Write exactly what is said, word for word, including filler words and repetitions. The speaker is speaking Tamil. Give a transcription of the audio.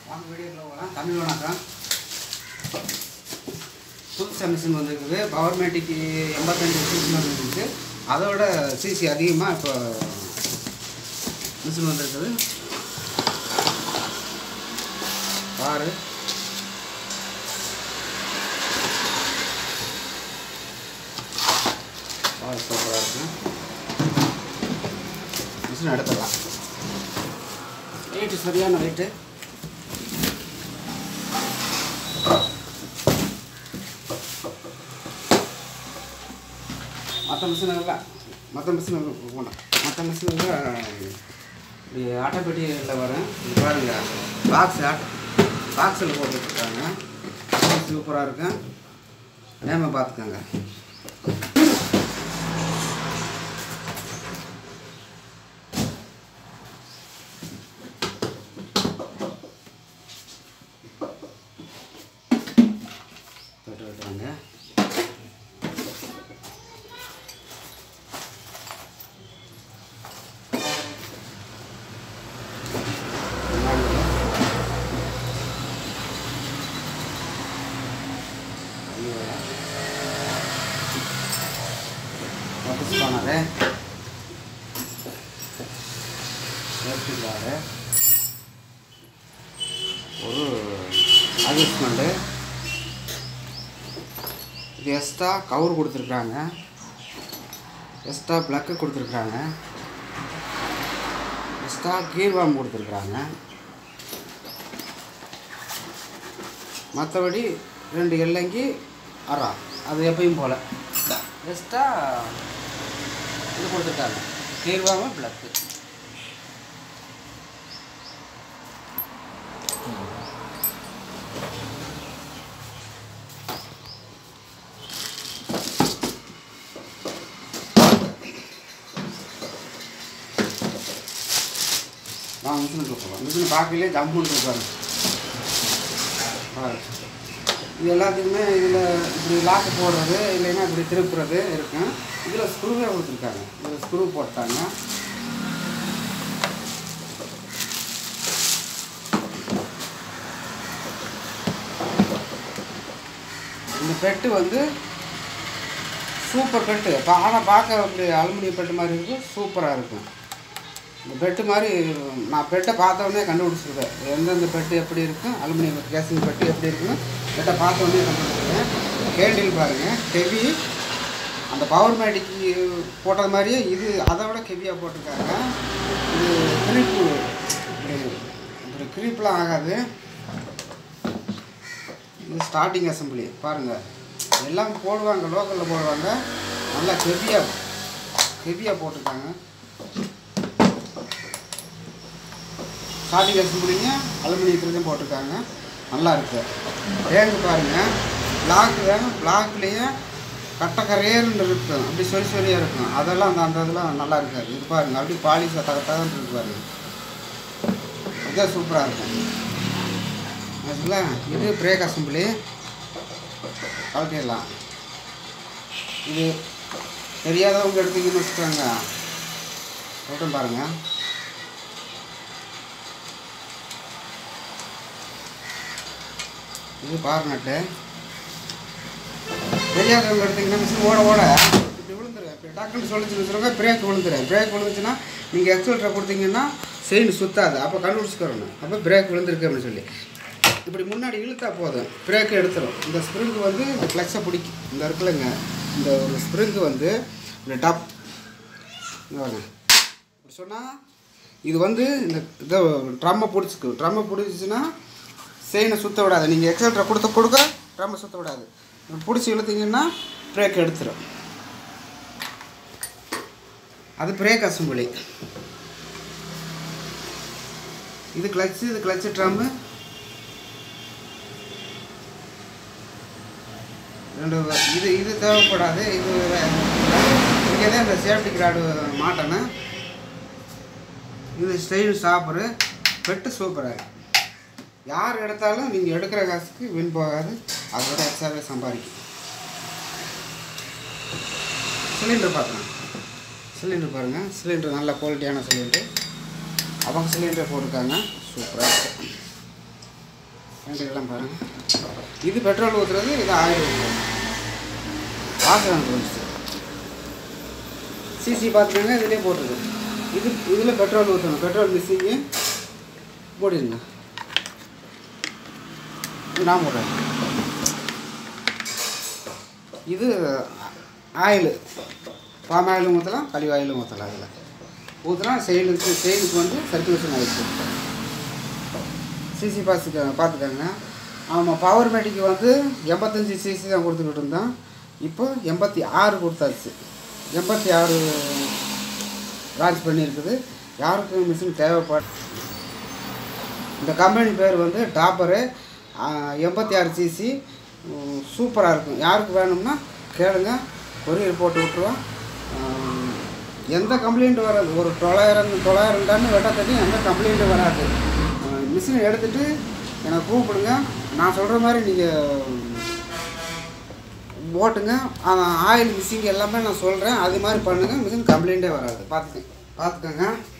வாங்க வீடியோக்குள்ள போகலாம். தமிழ் வணக்கம். புதுசாக மிஷின் வந்துருக்குது. பவர்மேட்டிக் எண்பத்தஞ்சு மிஷின் வந்துருக்குது. அதோட சிசி அதிகமாக இப்போ மிஷின் வந்துருக்குது. பாரு பாரு சூப்பராக இருக்கு. மிஷின் எடுத்துடலாம். வெயிட்டு சரியான வெயிட்டு. மற்ற மிஷினில் மற்ற மிஷின் போகணும். மற்ற மிஷினில் ஆட்டோபெட்டியில் வரும். இது பாருங்கள், பாக்ஸ் ஆட்டோ பாக்ஸில் போட்டுருக்காங்க. சூப்பராக இருக்கும். நேம பார்த்துக்கோங்க. தொட்டு விட்டுறாங்க. ஸ்பானரு சேஃப்டிக்காக ஒரு அட்ஜஸ்ட்மெண்ட்டு. இது எக்ஸ்ட்ரா கவர் கொடுத்துருக்குறாங்க. எக்ஸ்ட்ரா ப்ளக்கு கொடுத்துருக்குறாங்க. எக்ஸ்ட்ரா கீர் வார்ம் கொடுத்துருக்குறாங்க. மற்றபடி ரெண்டு எல்லங்கி அரா அது எப்பயும் போல் எக்ஸ்ட்ரா இது கொடுத்துருக்காங்க. Gear worm plug. நான் மிஷினுக்கு போகிறேன். மிஷின் பார்க்கலே ஜம்முன்னு இருப்பாங்க. இது எல்லாத்துக்குமே இதில் இப்படி லாக்கு போடுறது இல்லைன்னா இப்படி திருப்புறது இருக்கும். இதில் ஸ்க்ரூவே கொடுத்துருக்காங்க. இதில் ஸ்க்ரூ போட்டாங்க. இந்த பெட்டு வந்து சூப்பர் பெட்டு. இப்போ ஆனால் பார்க்க அப்படி அலுமினியம் பெட்டு மாதிரி இருக்கும். சூப்பராக இருக்கும். இந்த பெட்டு மாதிரி நான் பெட்டை பார்த்தோன்னே கண்டுபிடிச்சிருக்கேன். எந்தெந்த பெட்டு எப்படி இருக்கும், அலுமினியம் கேசிங் பெட்டு எப்படி இருக்குன்னு பெட்டை பார்த்தோன்னே கண்டுபிடிச்சிருக்கேன். கேண்டில் பாருங்கள், ஹெவி. அந்த பவர்மேட்டிக்கு போட்டது மாதிரியே இது அதை விட ஹெவியாக போட்டிருக்காங்க. இது கிரீப்பு இப்படி கிரீப்லாம் ஆகாது. இது ஸ்டார்டிங் அசம்பிளி பாருங்கள். எல்லாம் போடுவாங்க, லோக்கலில் போடுவாங்க. நல்லா ஹெவியாக ஹெவியாக போட்டிருக்காங்க. ஸ்டார்டிங் அசம்பிளிங்க அலுமினியத்துலேயும் போட்டிருக்காங்க. நல்லா இருக்குது. ரேங்கு பாருங்கள். பிளாக் வேணும். பிளாக்லேயே கட்டக்கரையர்னு இருக்கும். அப்படி சொல்லி சொல்லியாக இருக்கும். அதெல்லாம் அந்த அந்த இதெல்லாம் நல்லா இருக்காது. இது பாருங்கள், அப்படி பாலிஷ் தகத்தான் இருக்கு பாருங்க. இதுதான் சூப்பராக இருக்கும். அதுல இது பிரேக் அசம்பிளி கழட்டிடலாம். இது தெரியாதவங்க எடுத்தீங்கன்னு வச்சுக்கோங்க. சொல்லிட்டு பாருங்கள். இது பார் நட்டு. தெரியாதவங்க எடுத்திங்கன்னா மிஷின் ஓட ஓட இப்படி விழுந்துருவேன். இப்போ டக்குன்னு சொல்லிச்சு வச்சுருங்க, பிரேக் விழுந்துருவேன். பிரேக் விழுந்துச்சுன்னா நீங்கள் எக்ஸல்ட்ரை கொடுத்தீங்கன்னா செயின் சுற்றாது. அப்போ கண்டுபிடிச்சிக்கிறணும். அப்போ பிரேக் விழுந்துருக்கு அப்படின்னு சொல்லி இப்படி முன்னாடி இழுத்தா போதும், பிரேக் எடுத்துரும். இந்த ஸ்ப்ரிங்கு வந்து இந்த கிளச்சை பிடிக்கும். இந்த இருக்குல்லங்க, இந்த ஒரு ஸ்ப்ரிங்கு வந்து இந்த டாப் இப்படி சொன்னால் இது வந்து இந்த இதை ட்ரம்மை பிடிச்சிக்கு. ட்ரம்மை பிடிச்சிச்சின்னா செயினை சுற்ற விடாது. நீங்கள் எக்ஸல்ட்ரை கொடுத்த கொடுக்க ட்ரம்மை சுற்ற விடாது. பிடிச்சி இழுத்தீங்கன்னா பிரேக் எடுத்துரும். அது பிரேக் அசம்பிளி. இது கிளச்சு, இது கிளச்சு ட்ரம்மு. ரெண்டு இது இது தேவைப்படாது. இது இங்கே தான் இந்த சேஃப்டி கிராடு மாட்டணும். இது ஸ்டைல் சாப்பரு. பெட்டு சூப்பராக. யார் எடுத்தாலும் நீங்கள் எடுக்கிற காசுக்கு வின் போகாது. அதோட எக்ஸ்ட்ராவே சம்பாதிக்கும். சிலிண்டர் பார்க்கலாம். சிலிண்டர் பாருங்கள். சிலிண்டர் நல்ல குவாலிட்டியான சிலிண்டர். அவங்க சிலிண்டர் போட்டிருக்காங்க. சூப்பராக இருக்குது. எல்லாம் பாருங்கள். இது பெட்ரோல் ஊற்றுறது, இது ஆயில் ஊற்றுறது. வாசகம் போச்சு. சிசி பார்த்துக்கோங்க, இதிலே போட்டுருக்கு. இது இதில் பெட்ரோல் ஊற்றணும். பெட்ரோல் மிஸ்ஸிங்கு போடிடுங்க. நான் போடுறேன். இது ஆயில், பாம் ஆயிலும் ஊற்றலாம், கழிவு ஆயிலும் ஊற்றலாம். அதில் ஊற்றுனா செயிலுக்கு செயிலுக்கு வந்து சர்க்குலேஷன் ஆகிடுச்சு. சிசி பாஸுக்கு பார்த்துக்கோங்க. ஆமாம், பவர் மேட்டிக்கு வந்து எண்பத்தஞ்சி சிசி தான் கொடுத்துக்கிட்டு இருந்தோம். இப்போ எண்பத்தி ஆறு கொடுத்தாச்சு. எண்பத்தி ஆறு லான்ச் பண்ணியிருக்குது. யாருக்கும் மிஷின் தேவைப்பட. இந்த கம்பெனி பேர் வந்து டாப்பரு. எண்பத்தி ஆறு சிசி சூப்பராக இருக்கும். யாருக்கு வேணும்னா கேளுங்க, கொரியர் போட்டு விட்ருவோம். எந்த கம்ப்ளைண்ட்டும் வராது. ஒரு தொள்ளாயிரம் தொள்ளாயிரம் டன் வெட்ட தண்ணி எந்த கம்ப்ளைண்ட்டும் வராது. மிஷினை எடுத்துகிட்டு எனக்கு கூப்பிடுங்க. நான் சொல்கிற மாதிரி நீங்கள் ஓட்டுங்க. ஆயில் மிஸ்ஸிங் எல்லாமே நான் சொல்கிறேன். அது மாதிரி பண்ணுங்கள். மிஷின் கம்ப்ளைண்ட்டே வராது. பார்த்துக்க பார்த்துக்கோங்க.